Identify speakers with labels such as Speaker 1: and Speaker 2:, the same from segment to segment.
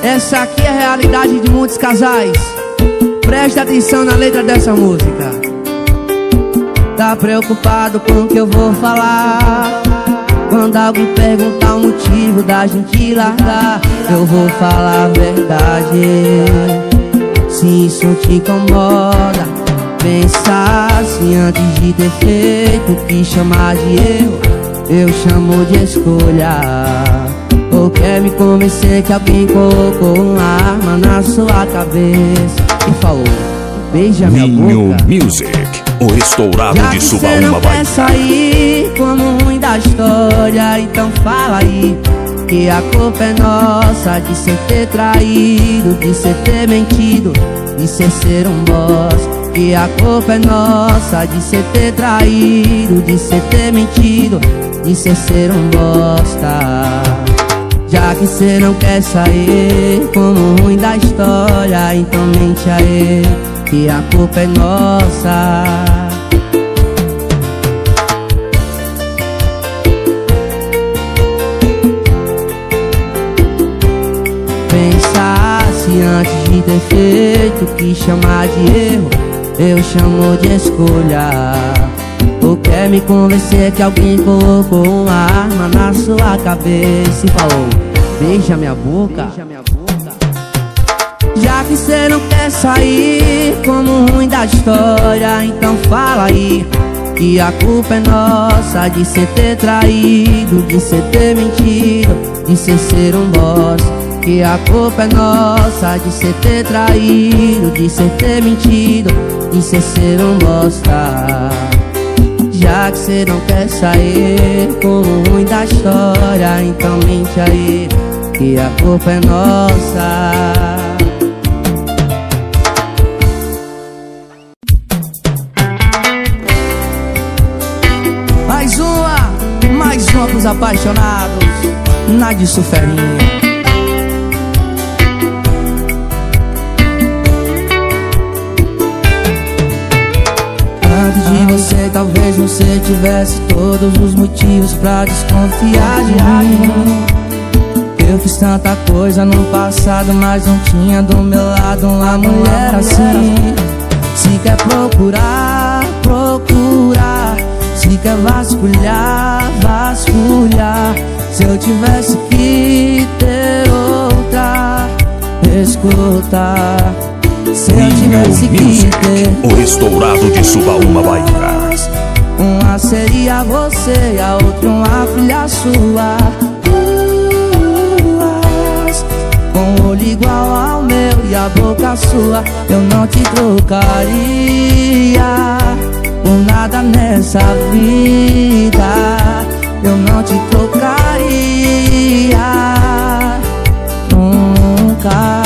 Speaker 1: Essa aqui é a realidade de muitos casais. Preste atenção na letra dessa música. Tá preocupado com o que eu vou falar? Quando alguém perguntar o motivo da gente largar, eu vou falar a verdade. Se isso te incomoda, pensa assim antes de ter feito. O que chamar de erro, eu chamo de escolha. Ou quer me convencer que alguém colocou uma arma na sua cabeça e falou: beija minha
Speaker 2: Ninho
Speaker 1: boca.
Speaker 2: Music, o estourado de Subaúma,
Speaker 1: vai sair como ruim da história, então fala aí que a culpa é nossa de cê ter traído, de cê ter mentido, de cê ser um bosta. Que a culpa é nossa de cê ter traído, de cê ter mentido, de cê ser um bosta. Já que cê não quer sair como ruim da história, então mente aí que a culpa é nossa. Pensasse antes de ter feito. O que chamar de erro, eu chamo de escolha. Ou quer me convencer que alguém colocou uma arma na sua cabeça e falou: beija minha boca. Já que cê não quer sair como ruim da história, então fala aí que a culpa é nossa de cê ter traído, de cê ter mentido, de cê ser um bosta. Que a culpa é nossa de cê ter traído, de cê ter mentido, de cê ser um bosta. Já que cê não quer sair como ruim da história, então mente aí que a culpa é nossa. Mais uma pros apaixonados, na de Suferinha. Antes de você, talvez você tivesse todos os motivos pra desconfiar de mim. Eu fiz tanta coisa no passado, mas não tinha do meu lado uma mulher assim. Se quer procurar, procurar. Se quer vasculhar, vasculhar. Se eu tivesse que ter outra, escuta. Se eu tivesse que ter
Speaker 2: o estourado de Subaúma, Bahia.
Speaker 1: Uma seria você e a outra uma filha sua. Com o olho igual ao meu e a boca sua, eu não te trocaria por nada nessa vida. Eu não te trocaria nunca.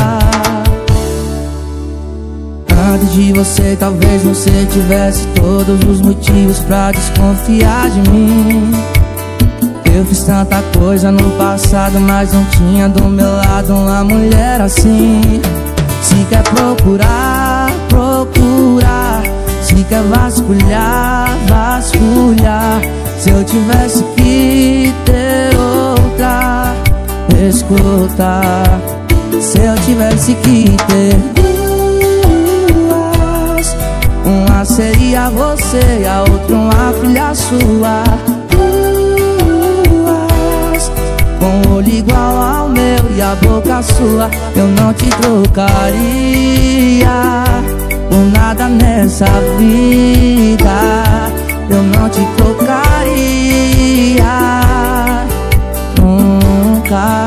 Speaker 1: Antes de você, talvez você tivesse todos os motivos pra desconfiar de mim. Eu fiz tanta coisa no passado, mas não tinha do meu lado uma mulher assim. Se quer procurar, procurar. Se quer vasculhar, vasculhar. Se eu tivesse que ter outra, escuta. Se eu tivesse que ter duas, uma seria você e a outra uma filha sua. Com o olho igual ao meu e a boca sua, eu não te trocaria por nada nessa vida. Eu não te trocaria nunca.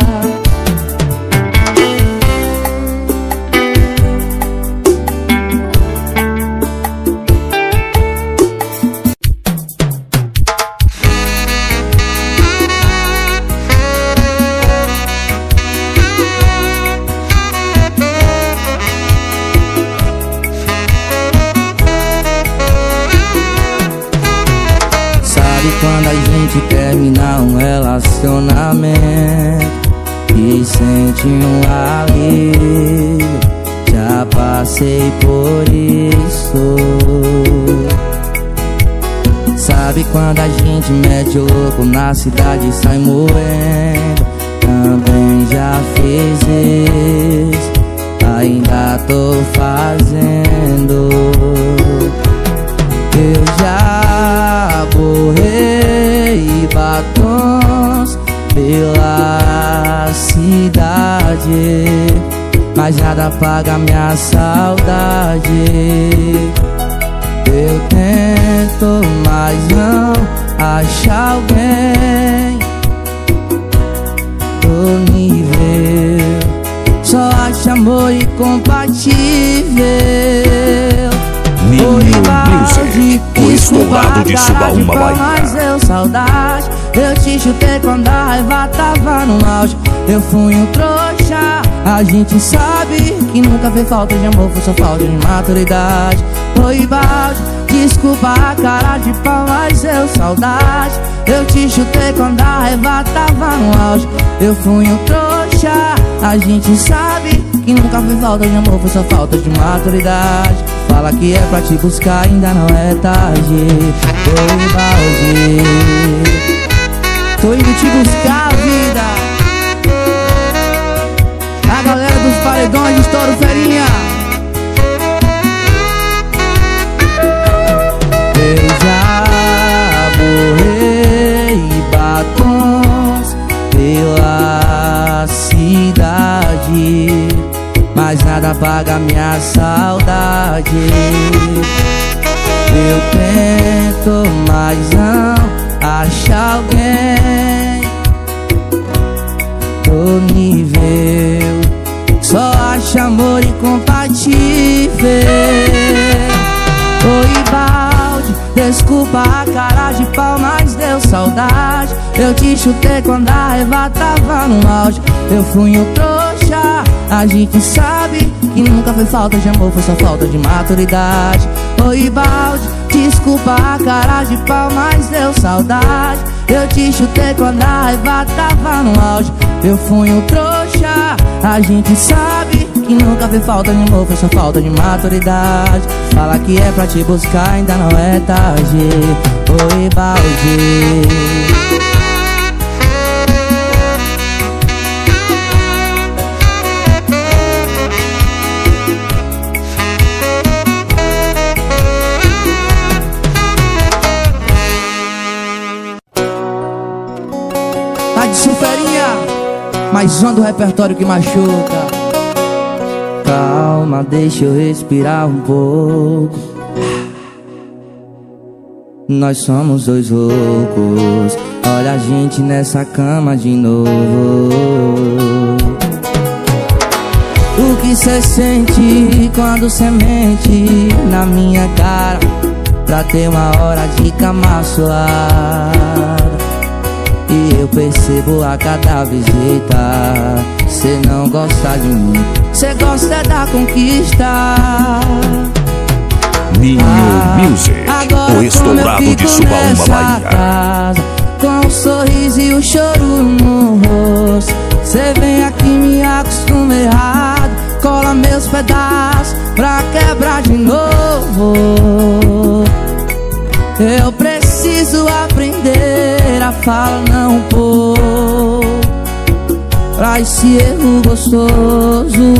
Speaker 1: Quando a gente termina um relacionamento e sente um alívio, já passei por isso. Sabe quando a gente mete o louco na cidade e sai morrendo, também já já fez isso, ainda tô fazendo. Eu já borrei batons pela cidade, mas nada apaga minha saudade. Eu tento, mas não acho alguém do nível. Só acho amor incompatível.
Speaker 2: Music, o estourado de Subaúma, Bahia.
Speaker 1: Mas deu saudade. Eu te chutei quando a raiva tava no auge. Eu fui um trouxa. A gente sabe que nunca fez falta de amor, foi só falta de maturidade. Oi, balde, desculpa a cara de pau, mas deu saudade. Eu te chutei quando a raiva tava no auge. Eu fui um trouxa. A gente sabe que nunca fez falta de amor, foi só falta de maturidade. Fala que é pra te buscar, ainda não é tarde. Oi, balde, tô indo te buscar, vida. A galera dos paredões de Estouro Ferinha. Eu já borrei batons pela cidade, mas nada apaga minha saudade. Eu tento, mas não acho alguém do nível. Só acho amor incompatível. Oi, balde, desculpa a cara de pau, mas deu saudade. Eu te chutei quando a raiva tava no auge. Eu fui um trouxa. A gente sabe que nunca foi falta de amor, foi só falta de maturidade. Oi, balde, desculpa a cara de pau, mas deu saudade. Eu te chutei quando a raiva tava no auge. Eu fui um trouxa. A gente sabe que nunca foi falta de amor, foi só falta de maturidade. Fala que é pra te buscar, ainda não é tarde. Oi, balde. Mais um do repertório que machuca. Calma, deixa eu respirar um pouco. Nós somos dois loucos. Olha a gente nessa cama de novo. O que cê sente quando cê mente na minha cara, pra ter uma hora de cama suada? E eu percebo a cada visita, cê não gosta de mim, cê gosta é da conquista.
Speaker 2: Ninho Music, o estourado de Subaúma, Bahia.
Speaker 1: Casa, com o sorriso e o choro no rosto, cê vem aqui me acostuma errado, cola meus pedaços pra quebrar de novo. Eu preciso aprender a falar não pôr pra esse erro gostoso.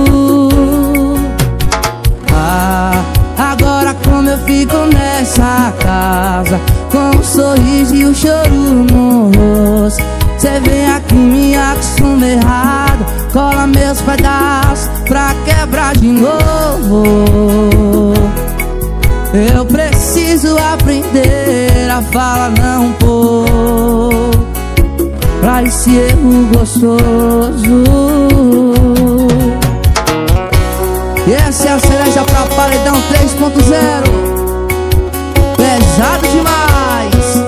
Speaker 1: Agora como eu fico nessa casa, com o sorriso e o choro no rosto, cê vem aqui me acostuma errado, cola meus pedaços pra quebrar de novo. Eu preciso aprender a falar não pôr pra esse erro gostoso. E essa é a cereja pra paredão 3.0. Pesado demais.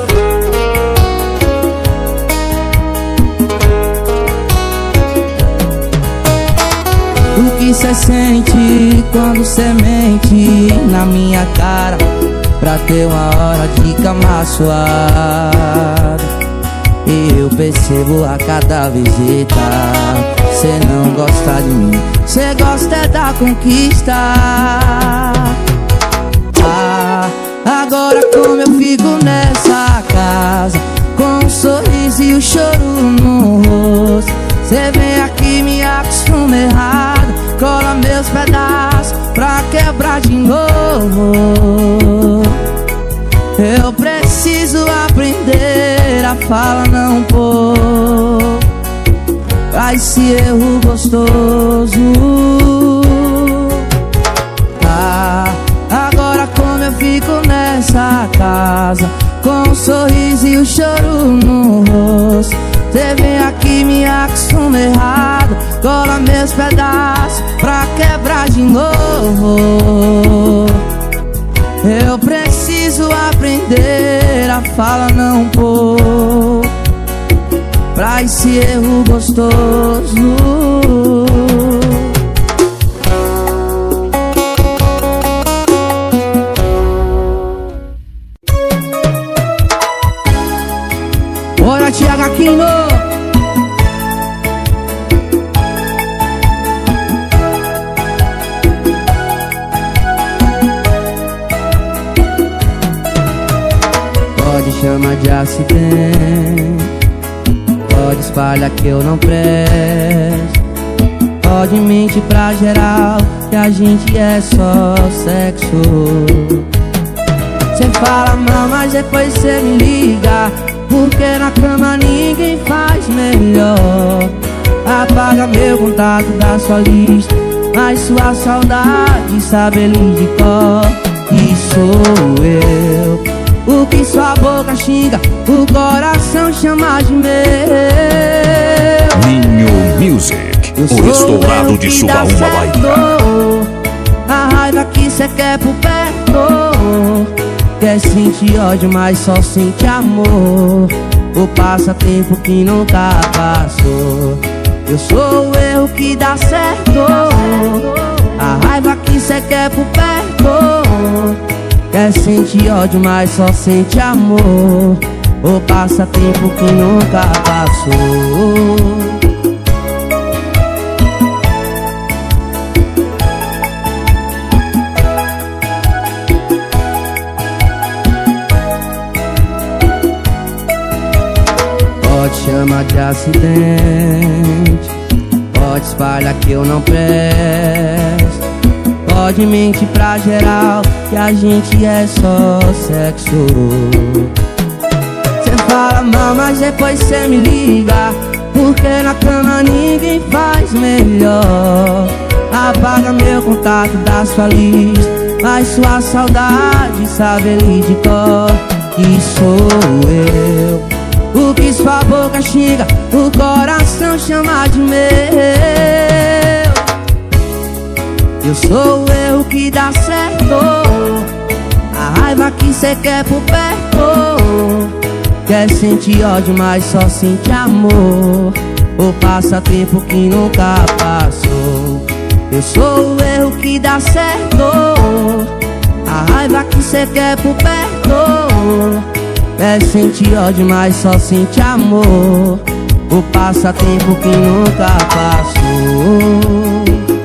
Speaker 1: O que cê sente quando cê mente na minha cara, pra ter uma hora de cama suada? E eu percebo a cada visita, cê não gosta de mim, cê gosta é da conquista. Agora como eu fico nessa casa, com o sorriso e o choro no rosto, Cê vem aqui, me acostuma errado, cola meus pedaços pra quebrar de novo. Eu preciso aprender a falar não pôr pra esse erro gostoso. Agora como eu fico nessa casa, com um sorriso e o choro no rosto. Cê vem aqui, me acostuma errado, cola meus pedaços pra quebrar de novo. Eu preciso aprender a falar não pôr pra esse erro gostoso. Bora, Thiago Aquino! Pode chamar de acidente, pode espalhar que eu não presto, pode mentir pra geral que a gente é só sexo. Cê fala mal, mas depois cê me liga, porque na cama ninguém faz melhor. Apaga meu contato da sua lista, mas sua saudade sabe ele de cor. E sou eu, o que sua boca xinga, o coração chama de meu.
Speaker 2: Ninho Music, o estourado de Subaúma, Bahia.
Speaker 1: A raiva que cê quer por perto, quer sentir ódio, mas só sente amor. O passatempo que nunca passou. Eu sou o erro que dá certo. A raiva que cê quer por perto, quer sentir ódio, mas só sente amor. O passatempo que nunca passou. Pode chamar de acidente, pode espalhar que eu não presto, pode mentir pra geral que a gente é só sexo. Cê fala mal, mas depois cê me liga, porque na cama ninguém faz melhor. Apaga meu contato da sua lista, mas sua saudade sabe ele de cor. E sou eu, o que sua boca xinga, o coração chama de meu. Eu sou o erro que dá certo. A raiva que cê quer por perto, quer sentir ódio, mas só sente amor. O passatempo que nunca passou. Eu sou o erro que dá certo. A raiva que cê quer por perto, quer sentir ódio, mas só sente amor. O passatempo que nunca passou.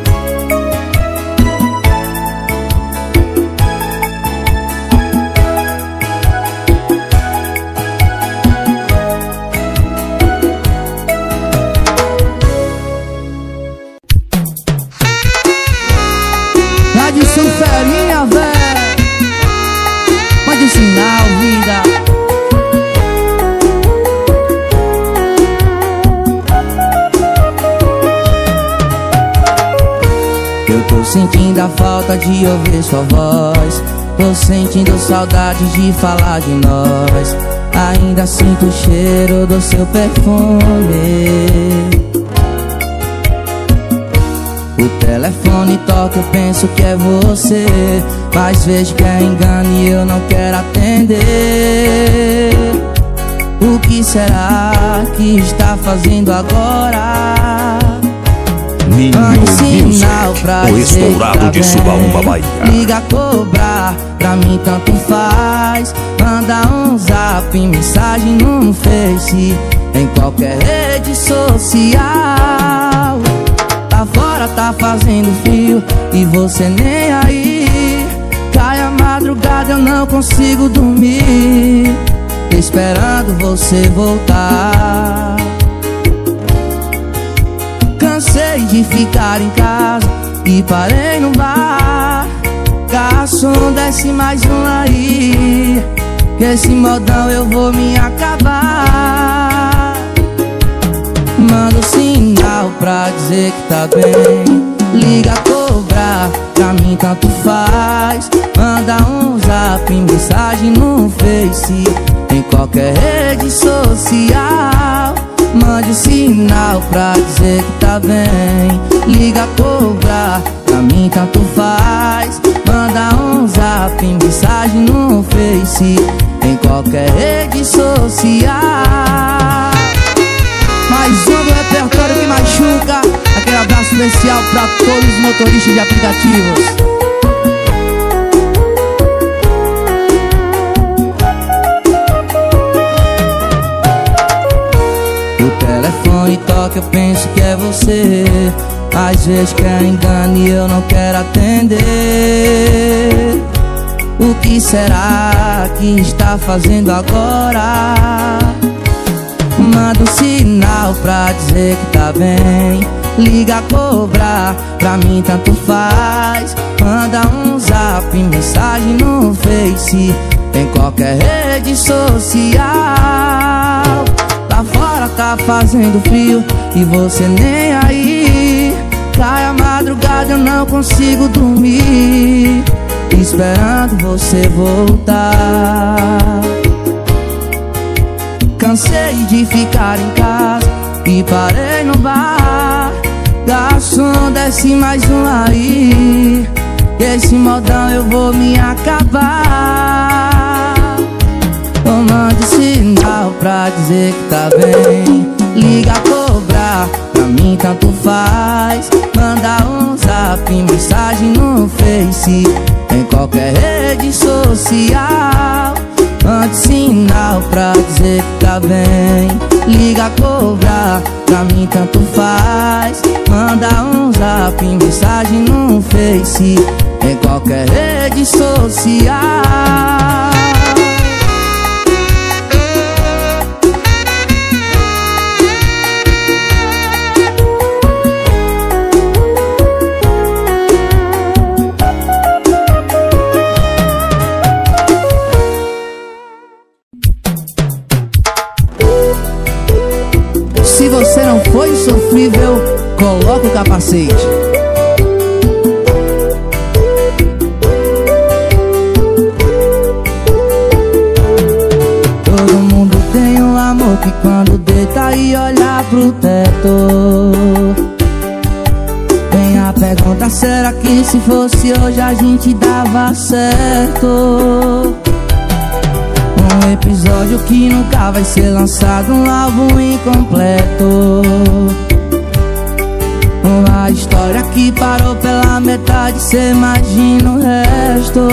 Speaker 1: Rádio Sanferinha, véi, pode sinal, vida. Eu tô sentindo a falta de ouvir sua voz, tô sentindo saudade de falar de nós. Ainda sinto o cheiro do seu perfume. O telefone toca, eu penso que é você, mas vejo que é engano e eu não quero atender. O que será que está fazendo agora?
Speaker 2: Ninho Music, o estourado de Subaúma, Bahia.
Speaker 1: Liga, cobrar, pra mim tanto faz. Manda um zap, mensagem no Face, em qualquer rede social. Lá fora tá fazendo frio e você nem aí. Cai a madrugada, eu não consigo dormir, esperando você voltar. Cansei de ficar em casa e parei no bar. Garçom, desce mais um aí, que esse modão eu vou me acabar. Manda um sinal pra dizer que tá bem, liga cobrar, pra mim tanto faz. Manda um zap, mensagem no Face, em qualquer rede social. Mande um sinal pra dizer que tá bem, liga cobrar, pra mim tanto faz. Manda um zap, mensagem no Face, em qualquer rede social. Mais um do repertório que machuca. Aquele abraço especial pra todos os motoristas de aplicativos. O telefone toca, eu penso que é você. Às vezes quer engano e eu não quero atender. O que será que está fazendo agora? Manda um sinal pra dizer que tá bem, liga cobrar, pra mim tanto faz. Manda um zap, mensagem no Face, em qualquer rede social. Lá fora tá fazendo frio e você nem aí. Cai a madrugada, eu não consigo dormir, esperando você voltar. Cansei de ficar em casa e parei no bar. Garçom, desce mais um aí, esse modão eu vou me acabar. Mande sinal pra dizer que tá bem, liga cobrar, pra mim tanto faz. Manda um zap, mensagem no Face, em qualquer rede social. Mande sinal pra dizer que tá bem, liga cobrar, pra mim tanto faz. Manda um zap, mensagem no Face, em qualquer rede social. Se você não foi sofrível, coloca o capacete. Todo mundo tem um amor que quando deita e olha pro teto. Vem a pergunta, será que se fosse hoje a gente dava certo? Um episódio que nunca vai ser lançado, um álbum incompleto. Uma história que parou pela metade, cê imagina o resto.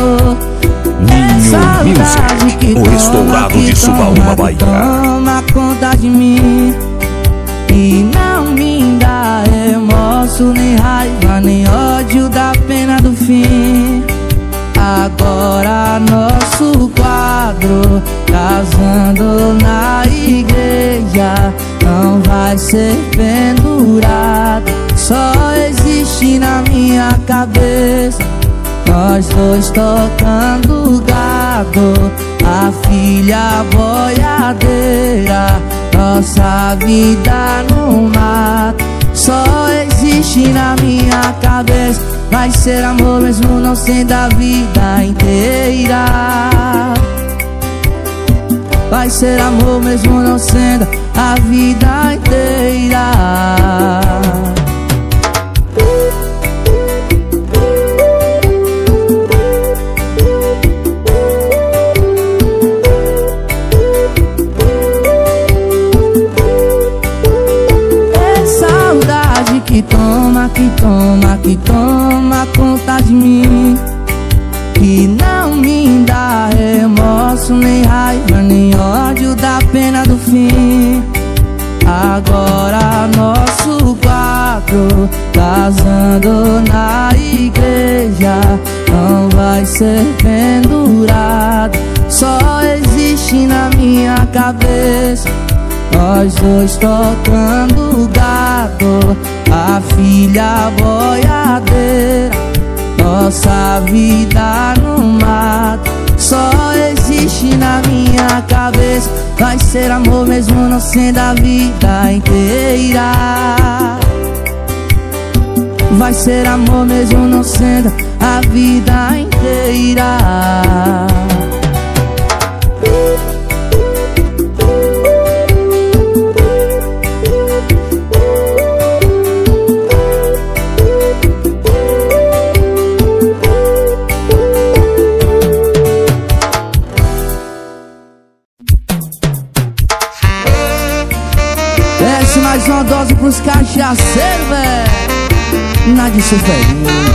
Speaker 1: Saudade que
Speaker 2: o estourado de Subaúma, Bahia,
Speaker 1: toma conta de mim e não me dá remorso, nem raiva, nem ódio da pena do fim. Agora nosso quadro, casando na igreja, não vai ser pendurado, só existe na minha cabeça. Nós dois tocando gado, a filha boiadeira, nossa vida no mato, só existe na minha cabeça. Vai ser amor mesmo não sendo a vida inteira. Vai ser amor mesmo não sendo a vida inteira. Que toma conta de mim, que não me dá remorso, nem raiva, nem ódio da pena do fim. Agora nosso quadro, casando na igreja, não vai ser pendurado, só existe na minha cabeça. nós dois tocando gado, a filha boiadeira, nossa vida no mato só existe na minha cabeça. Vai ser amor mesmo não sendo a vida inteira. Vai ser amor mesmo não sendo a vida inteira. Desce mais uma dose pros cachaceiros, véi. Nada Suferinha.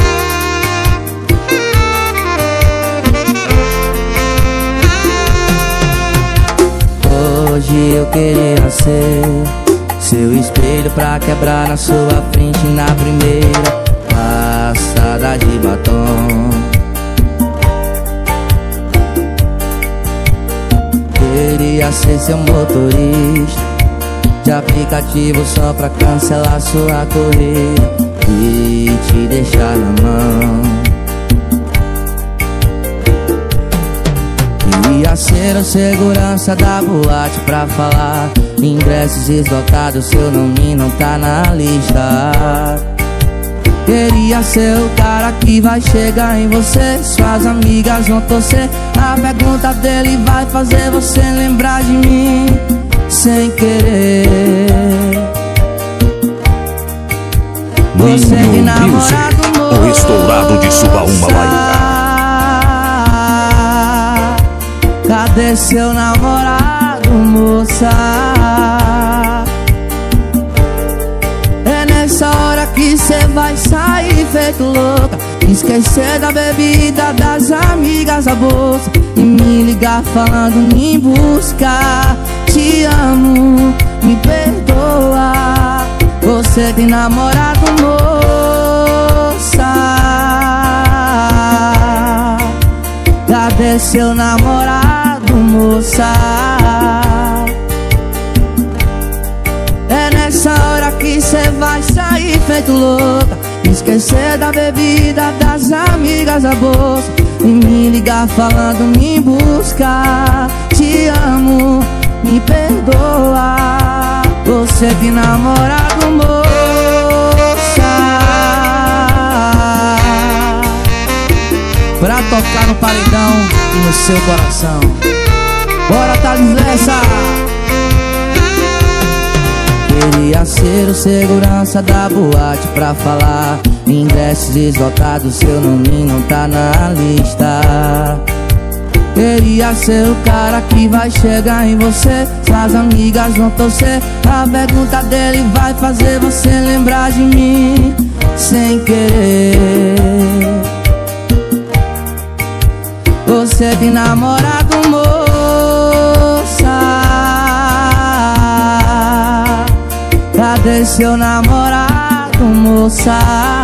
Speaker 1: Hoje eu queria ser seu espelho pra quebrar na sua frente na primeira passada de batom. Queria ser seu motorista de aplicativo só pra cancelar sua corrida e te deixar na mão. Queria ser o segurança da boate pra falar ingressos esgotados, seu nome não tá na lista. Queria ser o cara que vai chegar em você, suas amigas vão torcer, a pergunta dele vai fazer você lembrar de mim sem querer. Você que namorado moça,
Speaker 2: o estourado de Subaúma, Bahia.
Speaker 1: Cadê seu namorado, moça? É nessa hora que cê vai sair feito louca, esquecer da bebida, das amigas, a bolsa, e me ligar falando em busca. Te amo, me perdoa. Você tem namorado, moça? Cadê seu namorado, moça? É nessa hora que cê vai sair feito louca, esquecer da bebida, das amigas, a bolsa, e me ligar falando em busca. Te amo, me perdoa. Você tem namorado, moça, pra tocar no paredão e no seu coração. Bora, Thales Lessa. Queria ser o segurança da boate pra falar ingressos esgotados, seu nome não tá na lista. Queria ser o cara que vai chegar em você, suas amigas vão torcer, a pergunta dele vai fazer você lembrar de mim sem querer. Você tem namorado, moça? Cadê seu namorado, moça?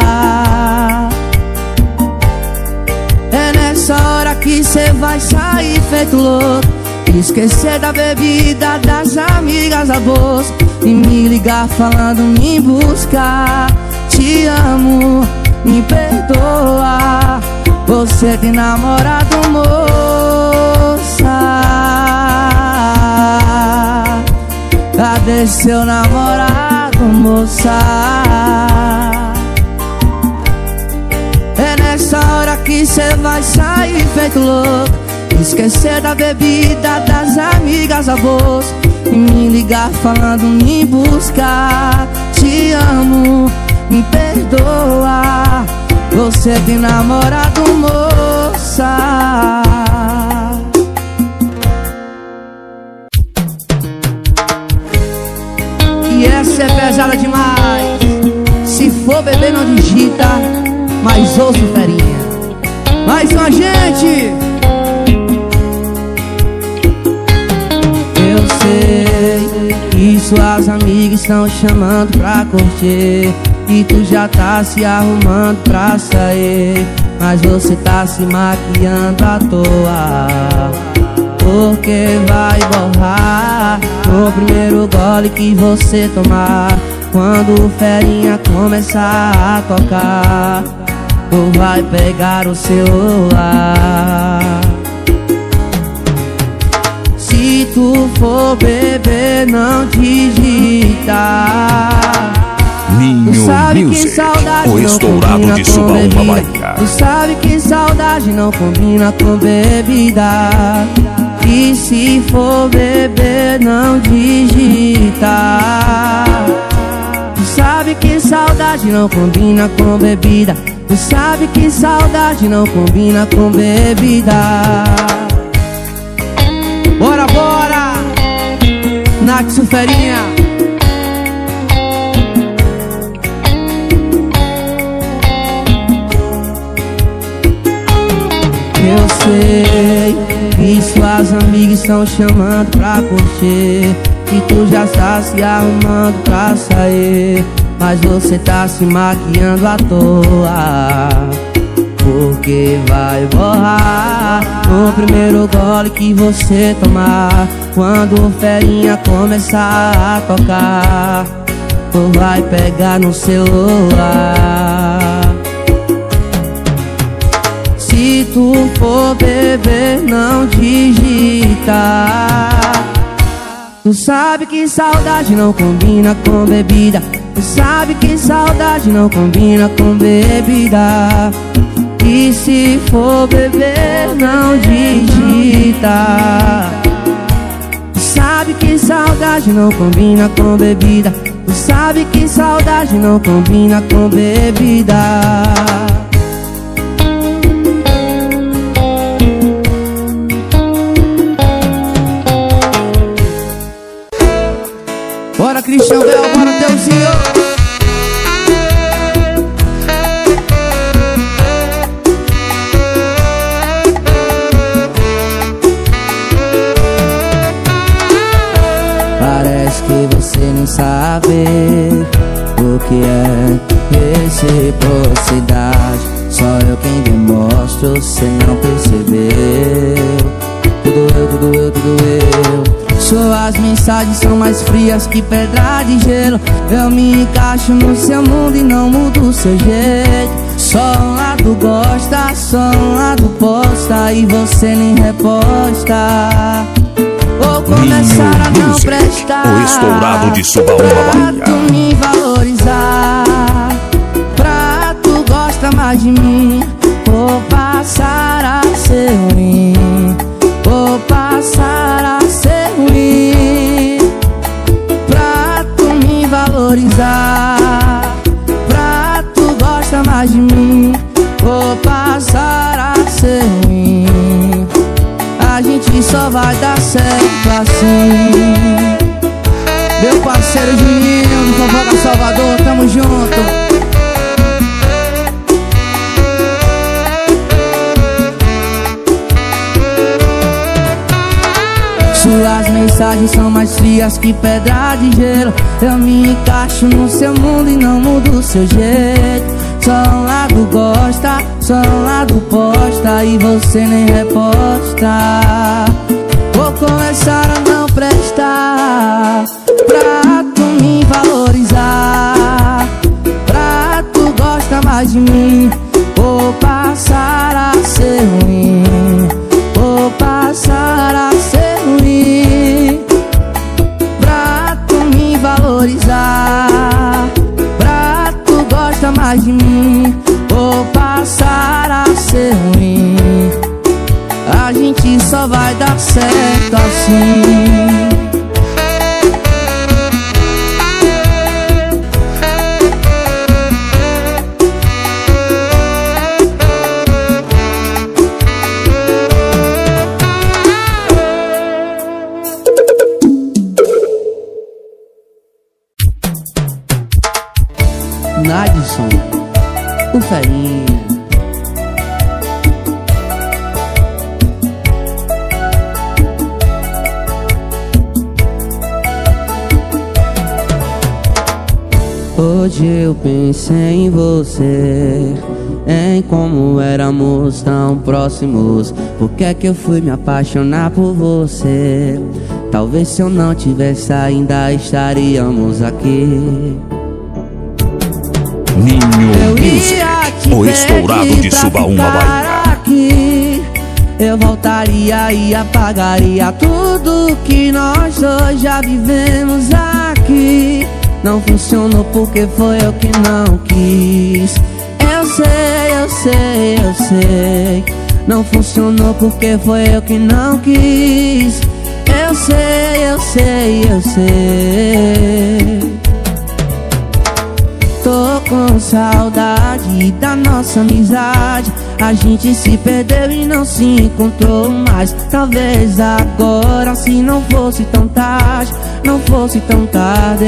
Speaker 1: É nessa hora que cê vai sair feito louco, esquecer da bebida, das amigas, a bolsa, e me ligar falando em busca. Te amo, me perdoa. Você tem namorado, moça? Cadê seu namorado, moça? É nessa hora que cê vai sair feito louco, esquecer da bebida, das amigas, a bolsa, e me ligar falando em busca. Te amo, me perdoa. Você tem namorado, moça? E essa é pesada demais. Se for beber não digita, mas ouço ferinha. Mais uma, gente. Eu sei que suas amigas estão chamando pra curtir, e tu já tá se arrumando pra sair, mas você tá se maquiando à toa. porque vai borrar no primeiro gole que você tomar. Quando o ferinha começar a tocar, tu vai pegar o celular. Se tu for beber, não digita.
Speaker 2: Ninho
Speaker 1: Tu sabe
Speaker 2: Music,
Speaker 1: que saudade
Speaker 2: o
Speaker 1: não
Speaker 2: estourado
Speaker 1: combina
Speaker 2: de
Speaker 1: com
Speaker 2: Subaúma,
Speaker 1: bebida.
Speaker 2: Bahia.
Speaker 1: Tu sabe que saudade não combina com bebida. E se for beber, não digita. Tu sabe que saudade não combina com bebida. Tu sabe que saudade não combina com bebida. Bora, bora! Nath Suferinha. Eu sei que suas amigas estão chamando pra curtir, que tu já está se arrumando pra sair, mas você tá se maquiando à toa, porque vai borrar no primeiro gole que você tomar. Quando o ferinha começar a tocar, tu vai pegar no celular. Se tu for beber, não digita. Tu sabe que saudade não combina com bebida. Tu sabe que saudade não combina com bebida. E se for beber, não digita. Tu sabe que saudade não combina com bebida. Tu sabe que saudade não combina com bebida. Bora, Cristian Bel, bora, Deusinho. Parece que você nem sabe o que é reciprocidade. Só eu quem demonstro, você não percebeu. Tudo eu, tudo eu, tudo eu. Suas mensagens são mais frias que pedra de gelo. Eu me encaixo no seu mundo e não mudo o seu jeito. Só um lado gosta, só um lado posta e você nem reposta. Vou começar a não prestar,
Speaker 2: o estourado de Subaúma, Bahia.
Speaker 1: pra tu me valorizar, pra tu gostar mais de mim. Vou passar a ser ruim, vou passar a ser ruim, pra tu me valorizar, pra tu gostar mais de mim. Vou passar a ser ruim, a gente só vai dar certo assim. Meu parceiro Juninho do Fofoca Salvador, tamo junto. Suas mensagens são mais frias que pedra de gelo. Eu me encaixo no seu mundo e não mudo o seu jeito. Só um lado gosta, só um lado posta e você nem reposta. Vou começar a não prestar, pra tu me valorizar, pra tu gostar mais de mim. Vou passar a ser ruim, vou passar a ser ruim, pra tu me valorizar, pra tu gostar mais de mim. Vou passar a ser ruim, a gente só vai dar certo assim. Nadson, o ferinha. Hoje eu pensei em você em como éramos tão próximos. Por que é que eu fui me apaixonar por você? Talvez se eu não tivesse ainda estaríamos aqui.
Speaker 2: Ninho Music, o estourado de Subaúma, Bahia.
Speaker 1: Aqui, eu voltaria e apagaria tudo que nós dois já vivemos aqui. Não funcionou porque foi eu que não quis. Eu sei, eu sei, eu sei. Não funcionou porque foi eu que não quis. Eu sei, eu sei, eu sei. Tô com saudade da nossa amizade. A gente se perdeu e não se encontrou mais. Talvez agora, se não fosse tão tarde, não fosse tão tarde.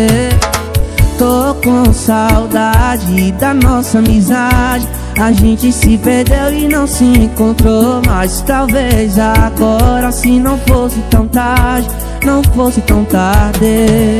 Speaker 1: Tô com saudade da nossa amizade. A gente se perdeu e não se encontrou mais. Talvez agora, se não fosse tão tarde, não fosse tão tarde.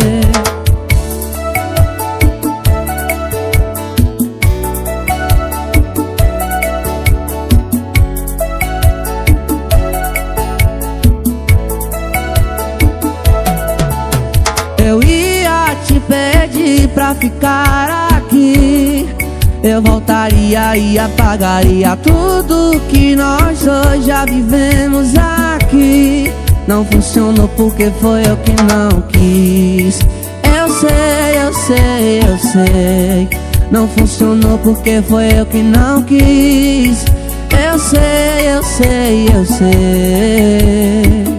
Speaker 1: Eu ia te pedir pra ficar aqui. Eu voltaria e apagaria tudo que nós dois já vivemos aqui. Não funcionou porque foi eu que não quis. Eu sei, eu sei, eu sei. Não funcionou porque foi eu que não quis. Eu sei, eu sei, eu sei.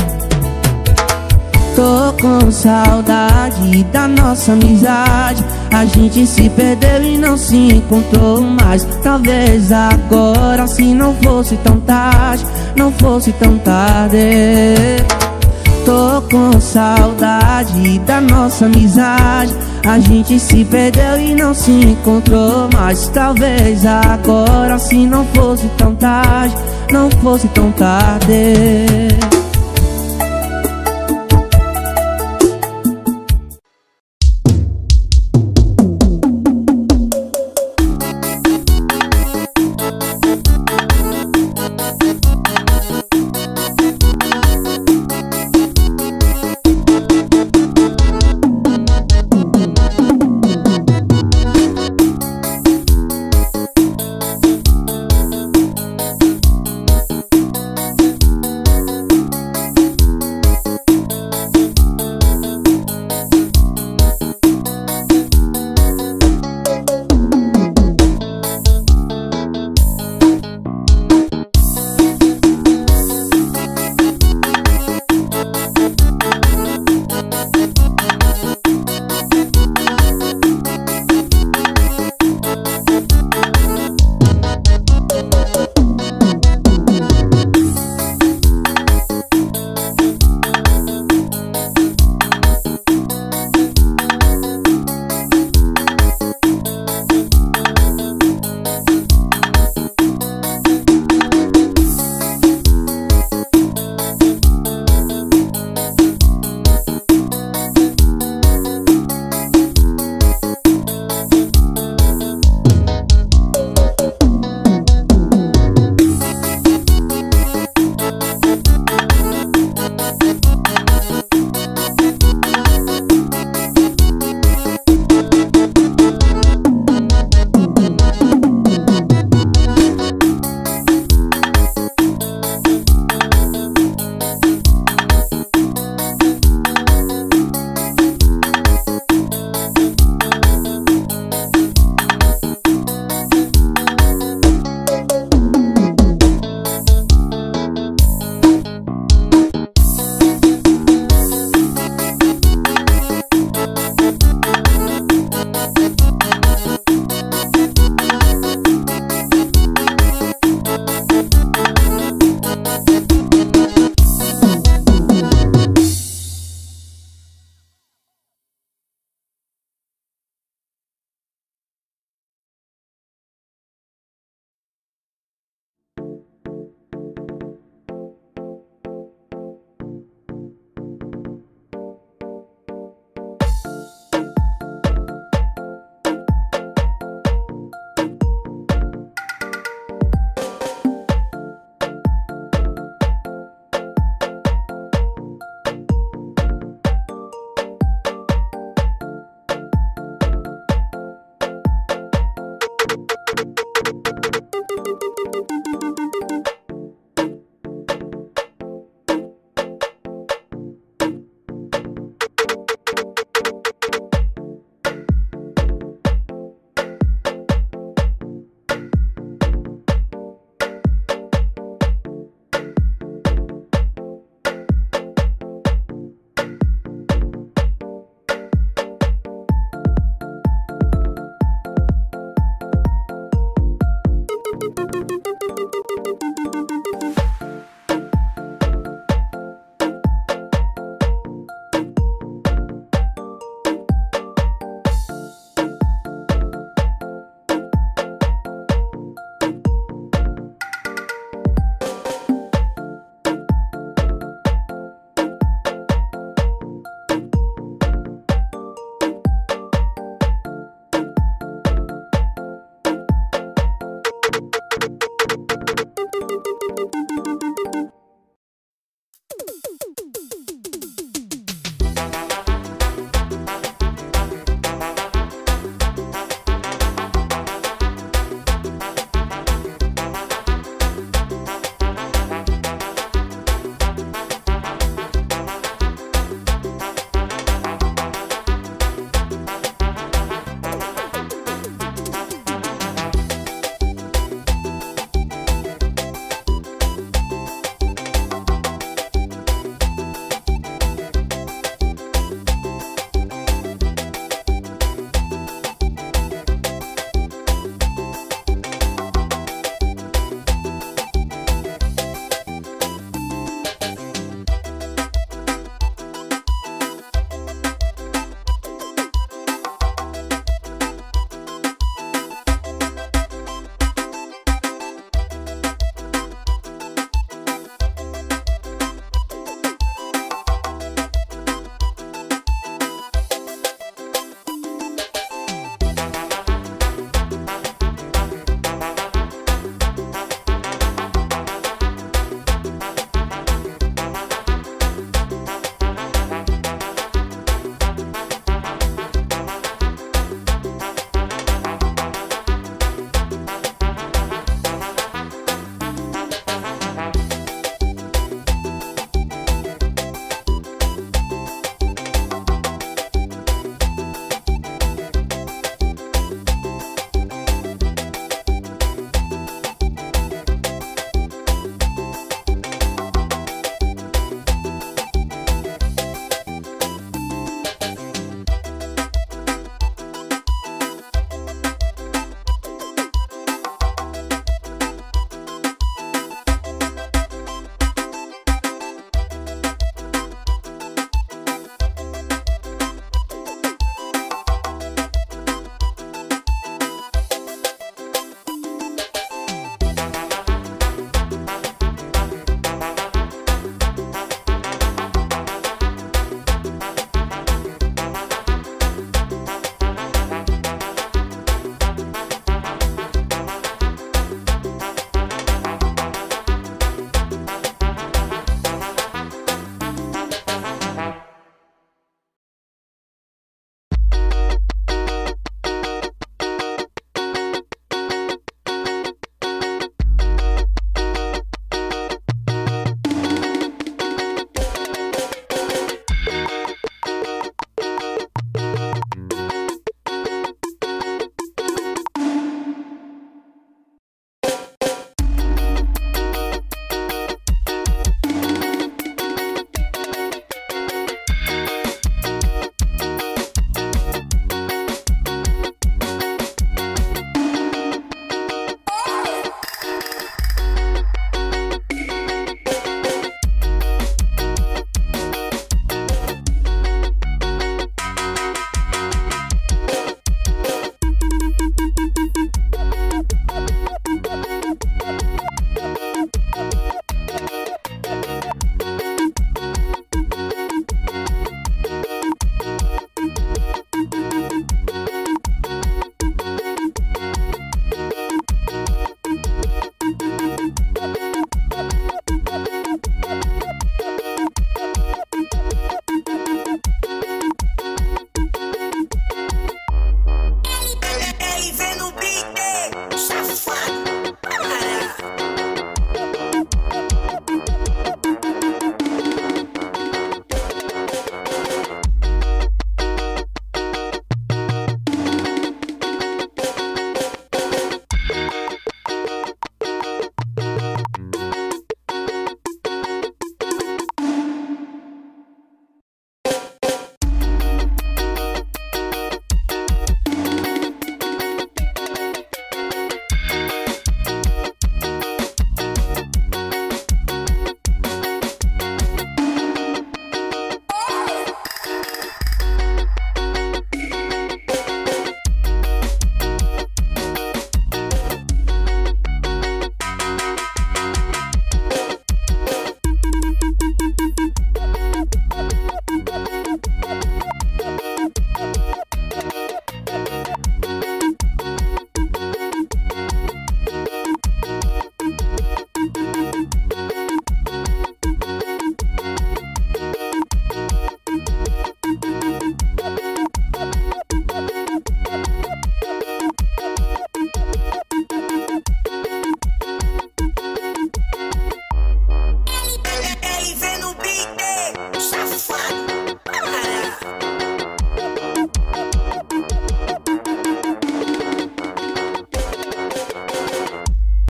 Speaker 1: Tô com saudade da nossa amizade. A gente se perdeu e não se encontrou mais. Talvez agora, se não fosse tão tarde, não fosse tão tarde. Tô com saudade da nossa amizade. A gente se perdeu e não se encontrou mais. Talvez agora, se não fosse tão tarde, não fosse tão tarde.